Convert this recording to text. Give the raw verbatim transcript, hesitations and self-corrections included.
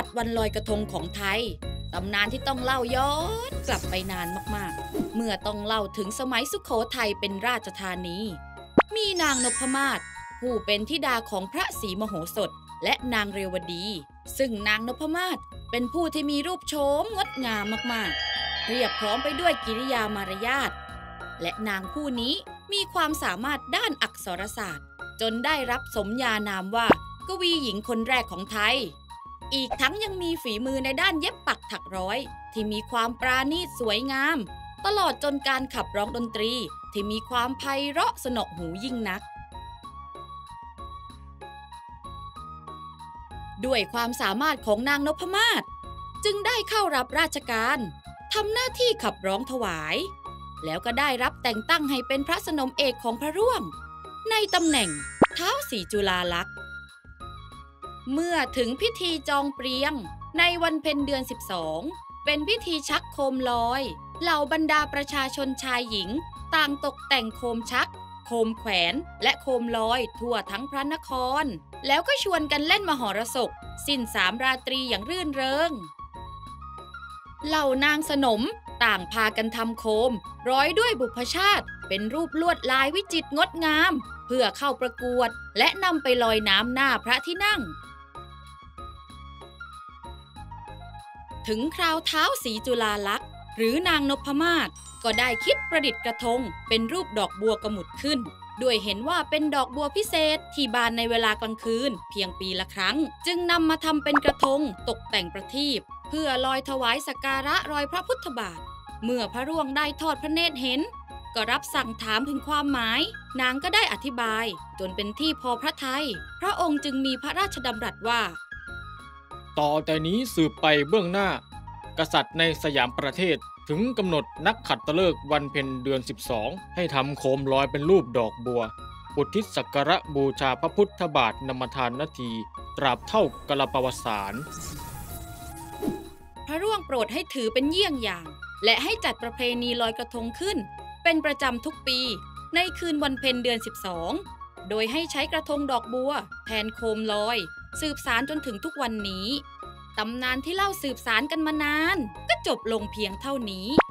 ติวันลอยกระทงของไทยตำนานที่ต้องเล่าย้อนกลับไปนานมากๆเมื่อต้องเล่าถึงสมัยสุโขทัยเป็นราชธานีมีนางนพมาศผู้เป็นธิดาของพระศรีมโหสถและนางเรวดีซึ่งนางนพมาศเป็นผู้ที่มีรูปโฉมงดงามมากๆเรียบพร้อมไปด้วยกิริยามารยาทและนางผู้นี้มีความสามารถด้านอักษรศาสตร์จนได้รับสมญานามว่ากวีหญิงคนแรกของไทยอีกทั้งยังมีฝีมือในด้านเย็บปักถักร้อยที่มีความปราณีตสวยงามตลอดจนการขับร้องดนตรีที่มีความไพเราะสนอหูยิ่งนักด้วยความสามารถของนางนพมาศจึงได้เข้ารับราชการทำหน้าที่ขับร้องถวายแล้วก็ได้รับแต่งตั้งให้เป็นพระสนมเอกของพระร่วงในตำแหน่งท้าวศรีจุฬาลักษณ์เมื่อถึงพิธีจองเปรียงในวันเพ็ญเดือนสิบสองเป็นพิธีชักโคมลอยเหล่าบรรดาประชาชนชายหญิงต่างตกแต่งโคมชักโคมแขวนและโคมลอยทั่วทั้งพระนครแล้วก็ชวนกันเล่นมหรสพสิ้นสามราตรีอย่างรื่นเริงเหล่านางสนมต่างพากันทำโคมร้อยด้วยบุพชาติเป็นรูปลวดลายวิจิตรงดงามเพื่อเข้าประกวดและนำไปลอยน้ำหน้าพระที่นั่งถึงคราวท้าวศรีจุฬาลักษณ์หรือนางนพมาศก็ได้คิดประดิษฐ์กระทงเป็นรูปดอกบัวกระหมุดขึ้นด้วยเห็นว่าเป็นดอกบัวพิเศษที่บานในเวลากลางคืนเพียงปีละครั้งจึงนำมาทำเป็นกระทงตกแต่งประทีปเพื่อลอยถวายสักการะรอยพระพุทธบาทเมื่อพระร่วงได้ทอดพระเนตรเห็นก็รับสั่งถามถึงความหมายนางก็ได้อธิบายจนเป็นที่พอพระทัยพระองค์จึงมีพระราชดำรัสว่าต่อแต่นี้สืบไปเบื้องหน้ากษัตริย์ในสยามประเทศถึงกำหนดนักขัตฤกษ์วันเพ็ญเดือนสิบสองให้ทำโคมลอยเป็นรูปดอกบัวอุทิศสักการะบูชาพระพุทธบาทนำทานนาทีตราบเท่ากลปวสานพระร่วงโปรดให้ถือเป็นเยี่ยงอย่างและให้จัดประเพณีลอยกระทงขึ้นเป็นประจำทุกปีในคืนวันเพ็ญเดือนสิบสองโดยให้ใช้กระทงดอกบัวแทนโคมลอยสืบสานจนถึงทุกวันนี้ตำนานที่เล่าสืบสานกันมานานก็จบลงเพียงเท่านี้